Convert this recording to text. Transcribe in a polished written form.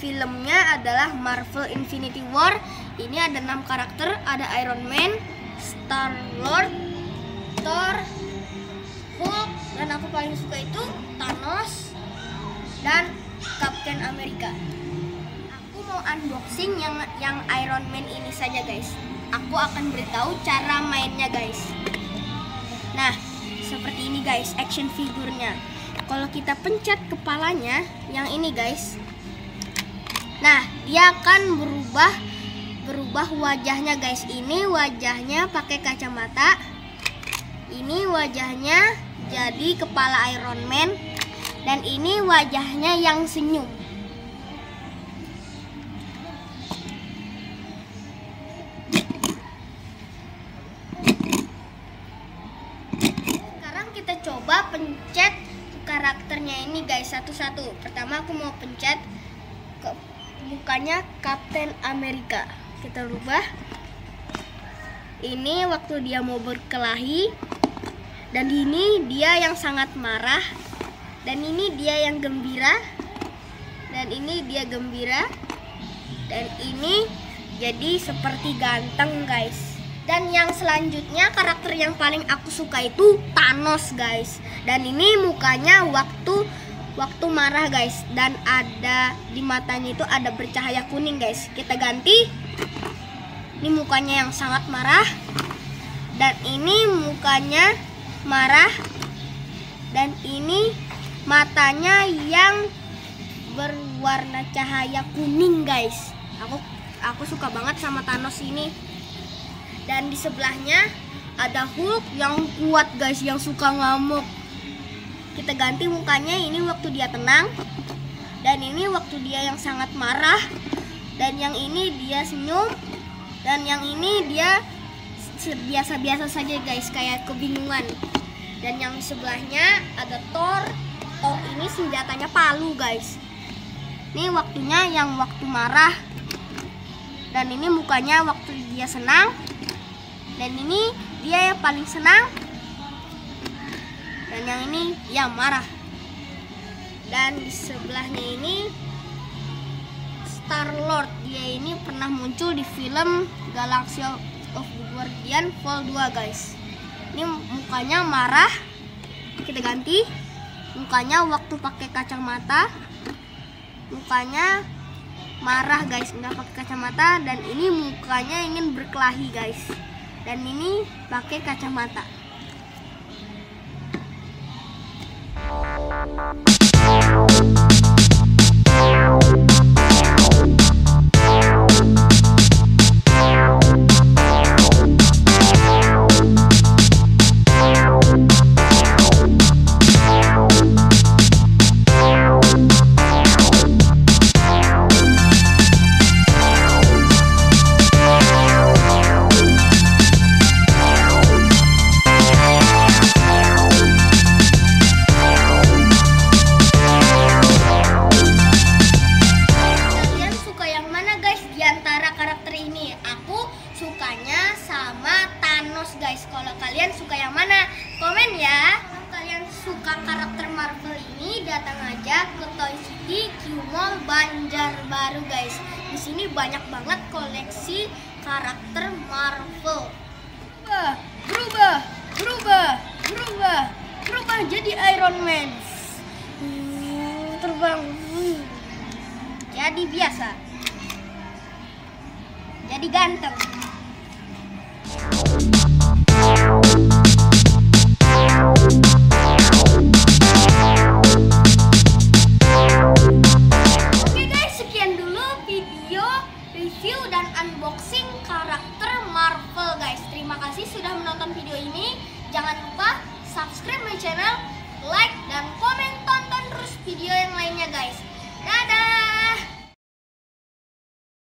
filmnya adalah Marvel Infinity War. Ini ada 6 karakter, ada Iron Man, Star-Lord, Thor, Hulk, dan aku paling suka itu Thanos dan Captain America. Aku mau unboxing yang Iron Man ini saja guys. Aku akan beritahu cara mainnya guys. Nah, seperti ini guys action figurnya. Kalau kita pencet kepalanya yang ini guys, nah dia akan berubah wajahnya guys. Ini wajahnya pakai kacamata, ini wajahnya jadi kepala Iron Man, dan ini wajahnya yang senyum. Sekarang kita coba pencet karakternya ini guys satu-satu. Pertama aku mau pencet ke mukanya Captain America. Kita rubah. Ini waktu dia mau berkelahi, dan ini dia yang sangat marah, dan ini dia yang gembira, dan ini dia gembira, dan ini jadi seperti ganteng guys. Dan yang selanjutnya karakter yang paling aku suka itu Thanos guys. Dan ini mukanya waktu marah guys, dan ada di matanya itu ada bercahaya kuning guys. Kita ganti. Ini mukanya yang sangat marah, dan ini mukanya marah, dan ini matanya yang berwarna cahaya kuning guys. Aku suka banget sama Thanos ini. Dan di sebelahnya ada Hulk yang kuat guys, yang suka ngamuk. Kita ganti mukanya, ini waktu dia tenang, dan ini waktu dia yang sangat marah, dan yang ini dia senyum, dan yang ini dia biasa-biasa saja guys, kayak kebingungan. Dan yang sebelahnya ada Thor. Thor ini senjatanya palu guys. Ini waktunya yang waktu marah, dan ini mukanya waktu dia senang, dan ini dia yang paling senang, dan yang ini yang marah. Dan di sebelahnya ini Star-Lord. Dia ini pernah muncul di film Galaxy of the Guardian Vol 2 guys. Ini mukanya marah. Kita ganti mukanya waktu pakai kacamata. Mukanya marah guys, nggak pakai kacamata. Dan ini mukanya ingin berkelahi guys, dan ini pakai kacamata. Sukanya sama Thanos guys. Kalau kalian suka yang mana? Komen ya. Kalau kalian suka karakter Marvel ini, datang aja ke Toy City Q-Mall Banjarbaru guys. Di sini banyak banget koleksi karakter Marvel. Berubah jadi Iron Man. Terbang. Jadi biasa. Jadi ganteng. Oke guys, sekian dulu video review dan unboxing karakter Marvel guys. Terima kasih sudah menonton video ini. Jangan lupa subscribe my channel, like dan komen, tonton terus video yang lainnya guys.